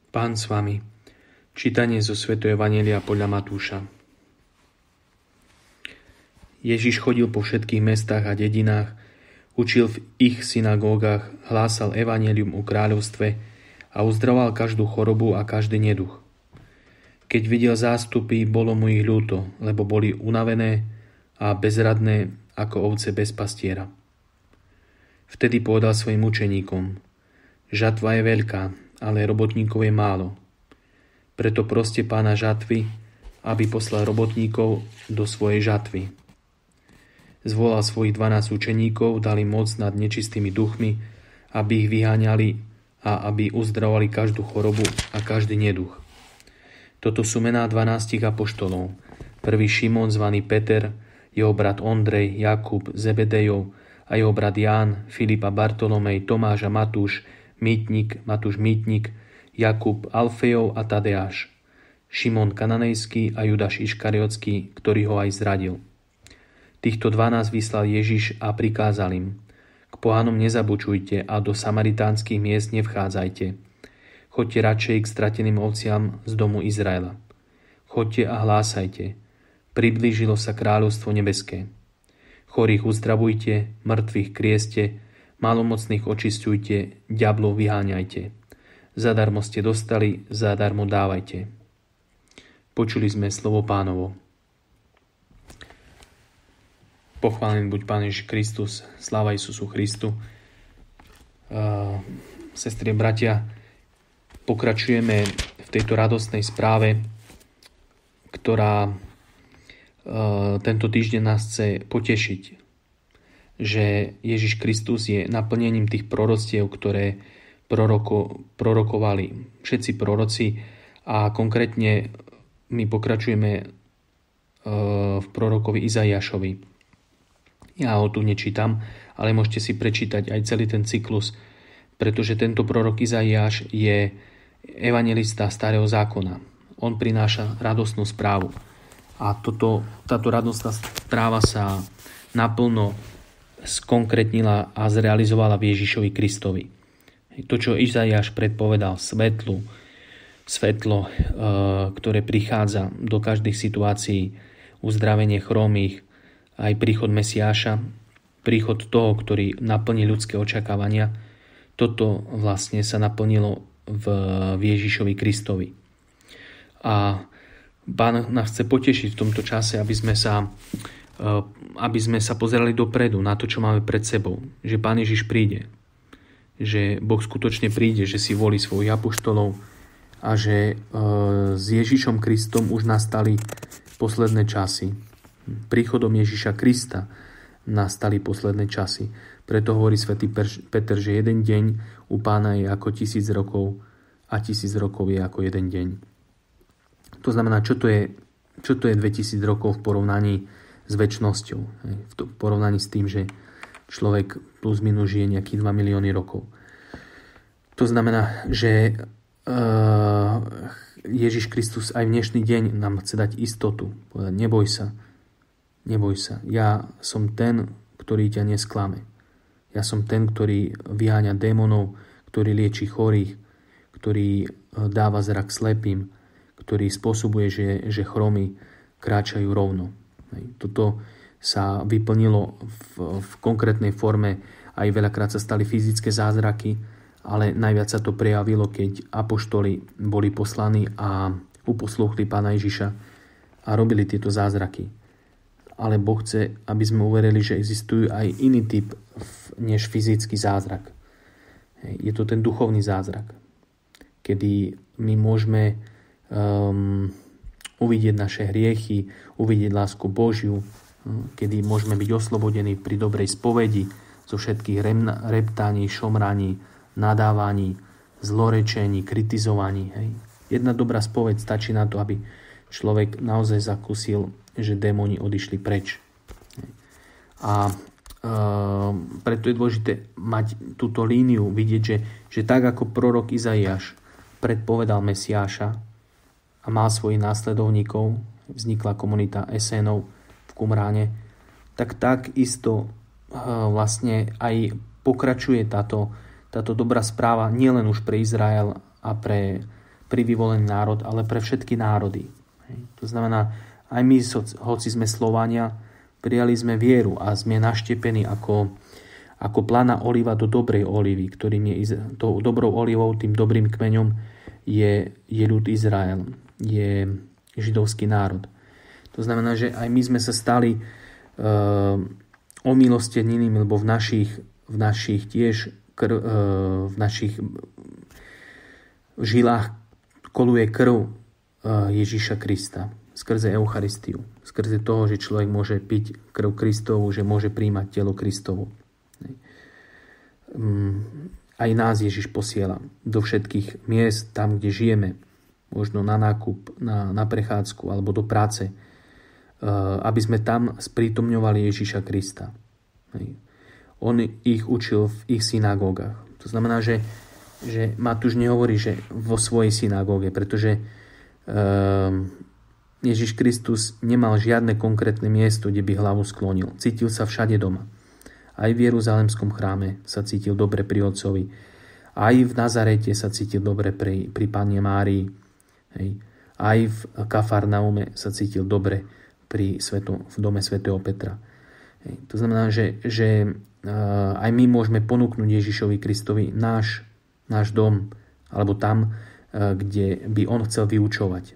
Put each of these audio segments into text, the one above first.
Pán s vami. Čítanie zo svätého Evanjelia podľa Matúša. Ježiš chodil po všetkých mestách a dedinách, učil v ich synagógach, hlásal evanjelium o kráľovstve a uzdravoval každú chorobu a každý neduch. Keď videl zástupy, bolo mu ich ľúto, lebo boli unavené a bezradné ako ovce bez pastiera. Vtedy povedal svojim učeníkom: Žatva je veľká, ale robotníkov je málo. Preto proste Pána žatvy, aby poslal robotníkov do svojej žatvy. Zvolal svojich 12 učeníkov, dali moc nad nečistými duchmi, aby ich vyháňali a aby uzdravovali každú chorobu a každý neduch. Toto sú mená 12 apoštolov. Prvý Šimon zvaný Peter, jeho brat Ondrej, Jakub, Zebedejov a jeho brat Ján, Filip a Bartolomej, Tomáš a Matúš Mýtnik, Jakub Alfejov a Tadeáš, Šimon Kananejský a Judáš Iškariotský, ktorý ho aj zradil. Týchto 12 vyslal Ježiš a prikázal im: K pohanom nezabučujte a do samaritánskych miest nevchádzajte. Choďte radšej k strateným ovciam z domu Izraela. Choďte a hlásajte: Priblížilo sa kráľovstvo nebeské. Chorých uzdravujte, mŕtvych krieste, malomocných očisťujte, ďablov vyháňajte. Zadarmo ste dostali, zadarmo dávajte. Počuli sme slovo Pánovo. Pochválený buď Pán Ježiš Kristus, sláva Isusu Christu. Sestry a bratia, pokračujeme v tejto radostnej správe, ktorá tento týždeň nás chce potešiť, že Ježiš Kristus je naplnením tých proroctiev, ktoré prorokovali všetci proroci, a konkrétne my pokračujeme v prorokovi Izaiášovi. Ja ho tu nečítam, ale môžete si prečítať aj celý ten cyklus, pretože tento prorok Izaiáš je evanjelista Starého zákona. On prináša radostnú správu. A táto radostná správa sa naplno skonkrétnila a zrealizovala v Ježišovi Kristovi. To, čo Izaiáš predpovedal, svetlo, ktoré prichádza do každých situácií, uzdravenie chromých, aj príchod Mesiáša, príchod toho, ktorý naplní ľudské očakávania, toto vlastne sa naplnilo v Ježišovi Kristovi. A Pán nás chce potešiť v tomto čase, aby sme sa pozerali dopredu na to, čo máme pred sebou. Že Pán Ježiš príde. Že Boh skutočne príde, že si volí svojich apoštolov a že s Ježišom Kristom už nastali posledné časy. Príchodom Ježiša Krista nastali posledné časy. Preto hovorí svätý Peter, že jeden deň u Pána je ako 1000 rokov a 1000 rokov je ako jeden deň. To znamená, čo to je 2000 rokov v porovnaní s večnosťou. V porovnaní s tým, že človek plus minus žije nejakých 2 milióny rokov. To znamená, že Ježiš Kristus aj v dnešný deň nám chce dať istotu. Povedať: neboj sa. Ja som ten, ktorý ťa nesklame. Ja som ten, ktorý vyháňa démonov, ktorý lieči chorých, ktorý dáva zrak slepým, ktorý spôsobuje, že chromí kráčajú rovno. Toto sa vyplnilo v konkrétnej forme, aj veľakrát sa stali fyzické zázraky, ale najviac sa to prejavilo, keď apoštoli boli poslaní a uposluchli Pána Ježiša a robili tieto zázraky. Ale Boh chce, aby sme uverili, že existujú aj iný typ než fyzický zázrak. Je to ten duchovný zázrak, kedy my môžeme uvidieť naše hriechy, uvidieť lásku Božiu, kedy môžeme byť oslobodení pri dobrej spovedi zo všetkých reptaní, šomraní, nadávaní, zlorečení, kritizovaní. Jedna dobrá spoveď stačí na to, aby človek naozaj zakúsil, že démoni odišli preč. A preto je dôležité mať túto líniu, vidieť, že tak ako prorok Izaiáš predpovedal Mesiáša a mal svojich následovníkov, vznikla komunita Esénov v Qumráne, tak isto vlastne aj pokračuje táto dobrá správa nielen už pre Izrael a pre pri vyvolený národ, ale pre všetky národy. To znamená, aj my, hoci sme Slovania, prijali sme vieru a sme naštepení ako plana oliva do dobrej olivy, ktorým je tou dobrou olivou, tým dobrým kmeňom je ľud Izrael, je židovský národ. To znamená, že aj my sme sa stali omilostennenými, lebo v našich tiež v našich žilách koluje krv Ježiša Krista skrze Eucharistiu, skrze toho, že človek môže piť krv Kristovu, že môže príjmať telo Kristovu. Aj nás Ježiš posiela do všetkých miest, tam, kde žijeme, možno na nákup, na prechádzku alebo do práce, aby sme tam sprítomňovali Ježiša Krista. On ich učil v ich synagógach. To znamená, že Matúš nehovorí, že vo svojej synagóge, pretože Ježiš Kristus nemal žiadne konkrétne miesto, kde by hlavu sklonil. Cítil sa všade doma. Aj v Jeruzalemskom chráme sa cítil dobre pri Otcovi. Aj v Nazarete sa cítil dobre pri Panne Márii. Aj v Kafarnaume sa cítil dobre v dome svätého Petra. To znamená, že aj my môžeme ponúknuť Ježišovi Kristovi náš dom, alebo tam, kde by on chcel vyučovať.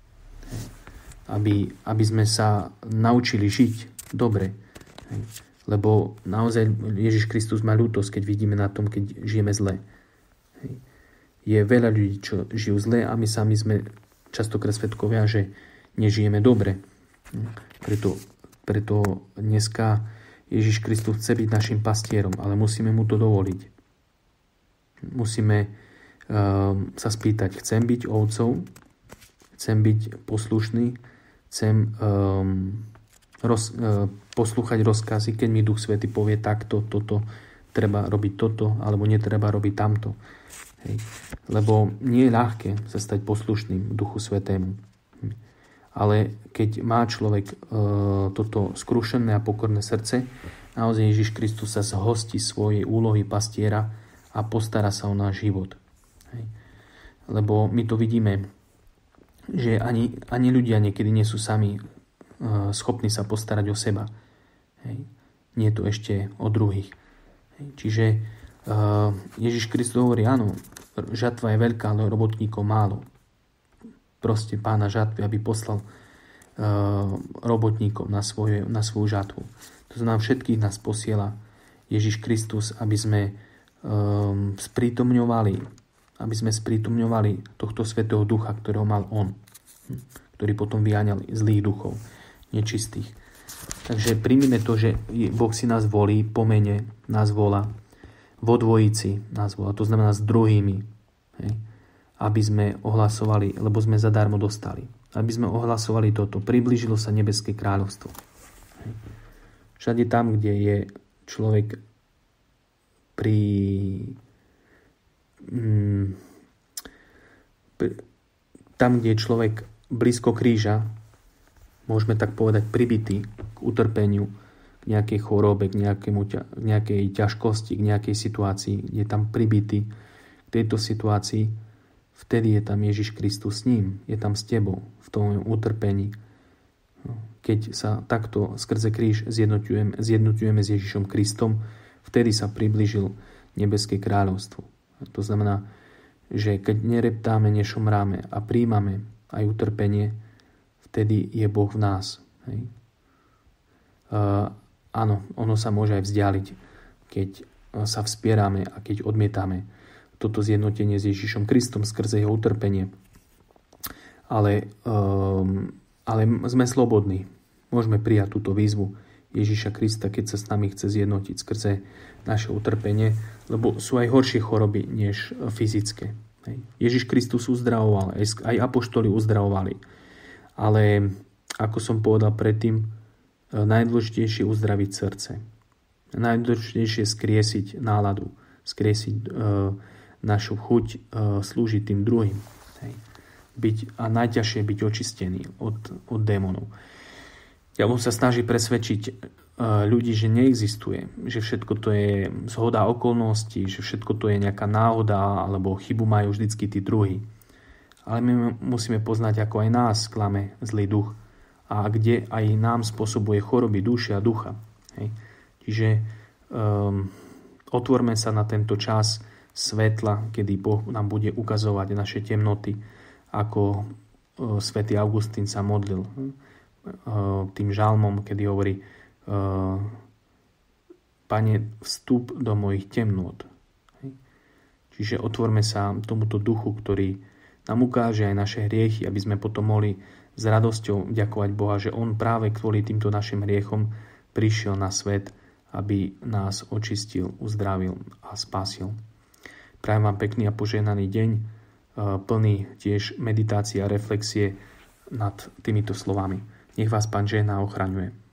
Aby sme sa naučili žiť dobre. Lebo naozaj Ježiš Kristus má ľútosť, keď vidíme na tom, keď žijeme zle. Je veľa ľudí, čo žijú zle a my sami sme častokrát svedkovia, že nežijeme dobre. Preto dneska Ježiš Kristus chce byť našim pastierom, ale musíme mu to dovoliť. Musíme sa spýtať, chcem byť ovcov, chcem byť poslušný, chcem poslúchať rozkazy, keď mi Duch Svätý povie takto, toto, treba robiť toto, alebo netreba robiť tamto. Lebo nie je ľahké sa stať poslušným Duchu Svätému. Ale keď má človek toto skrušené a pokorné srdce, naozaj Ježiš Kristus sa zhostí svojej úlohy pastiera a postará sa o náš život. Lebo my to vidíme, že ani ľudia niekedy nie sú sami schopní sa postarať o seba. Nie je to ešte o druhých. Čiže Ježiš Kristus hovorí, áno, žatva je veľká, ale robotníkov málo. Proste Pána žatvy, aby poslal robotníkov na svoju žatvu. To znamená, všetkých nás posiela Ježiš Kristus, aby sme sprítomňovali tohto Svätého Ducha, ktorého mal on, ktorý potom vyháňal zlých duchov, nečistých. Takže príjmime to, že Boh si nás volí, po mene nás volá, vo dvojici nás volá, to znamená s druhými, aby sme ohlasovali, lebo sme zadarmo dostali. Aby sme ohlasovali toto. Priblížilo sa nebeské kráľovstvo. Všade tam, kde je človek tam, kde je človek blízko kríža, môžeme tak povedať pribitý k utrpeniu, k nejakej chorobe, k nejakej ťažkosti, k nejakej situácii, kde je tam pribitý k tejto situácii, vtedy je tam Ježiš Kristus s ním, je tam s tebou v tom utrpení. Keď sa takto skrze kríž zjednotujeme s Ježišom Kristom, vtedy sa priblížil nebeské kráľovstvo. To znamená, že keď nereptáme, nešomráme a príjmame aj utrpenie, vtedy je Boh v nás. Áno, ono sa môže aj vzdialiť, keď sa vspierame a keď odmietame toto zjednotenie s Ježišom Kristom skrze jeho utrpenie. Ale sme slobodní. Môžeme prijať túto výzvu Ježiša Krista, keď sa s nami chce zjednotiť skrze naše utrpenie, lebo sú aj horšie choroby než fyzické. Ježiš Kristus uzdravoval, aj apoštoli uzdravovali. Ale ako som povedal predtým, najdôležitejšie je uzdraviť srdce. Najdôležitejšie je skriesiť náladu, skriesiť našu chuť slúžiť tým druhým. A najťažšie byť očistený od démonov. Diabol sa snaží presvedčiť ľudí, že neexistuje, že všetko to je zhoda okolností, že všetko to je nejaká náhoda alebo chybu majú vždycky tí druhí. ale my musíme poznať, ako aj nás klame zlý duch a kde aj nám spôsobuje choroby duše a ducha. Hej. Čiže otvorme sa na tento čas svetla, kedy Boh nám bude ukazovať naše temnoty, ako svätý Augustín sa modlil tým žalmom, kedy hovorí: Pane, vstup do mojich temnôt. Čiže otvorme sa tomuto duchu, ktorý nám ukáže aj naše hriechy, aby sme potom mohli s radosťou ďakovať Boha, že On práve kvôli týmto našim hriechom prišiel na svet, aby nás očistil, uzdravil a spasil. Prajem vám pekný a požehnaný deň, plný tiež meditácie a reflexie nad týmito slovami. Nech vás Pán žehná a ochraňuje.